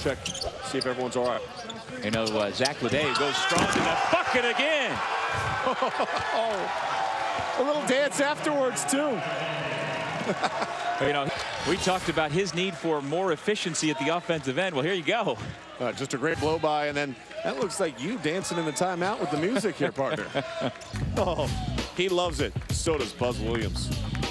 Check, see if everyone's all right. You know, Zach LeDay goes strong to the bucket again. Oh, a little dance afterwards, too. You know, we talked about his need for more efficiency at the offensive end. Well, here you go. Just a great blow by, and then that looks like you dancing in the timeout with the music here, partner. Oh, he loves it. So does Buzz Williams.